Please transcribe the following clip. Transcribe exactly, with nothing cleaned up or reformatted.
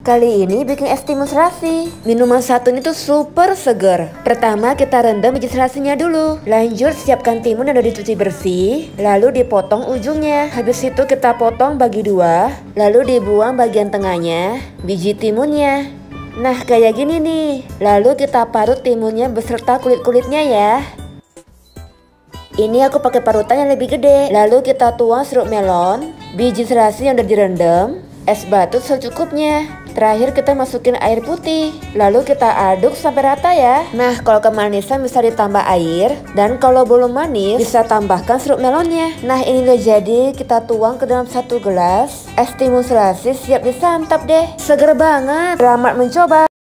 Kali ini bikin es timun serasi. Minuman satu ini tuh super seger. Pertama kita rendam biji serasinya dulu. Lanjut siapkan timun yang udah dicuci bersih, lalu dipotong ujungnya. Habis itu kita potong bagi dua, lalu dibuang bagian tengahnya, biji timunnya. Nah kayak gini nih. Lalu kita parut timunnya beserta kulit-kulitnya ya. Ini aku pakai parutan yang lebih gede. Lalu kita tuang sirup melon, biji serasi yang udah direndam, es batu secukupnya. Terakhir kita masukin air putih, lalu kita aduk sampai rata ya. Nah kalau kemanisan bisa ditambah air, dan kalau belum manis bisa tambahkan sirup melonnya. Nah ini udah jadi, kita tuang ke dalam satu gelas. Es timun serasi siap disantap deh. Seger banget, selamat mencoba.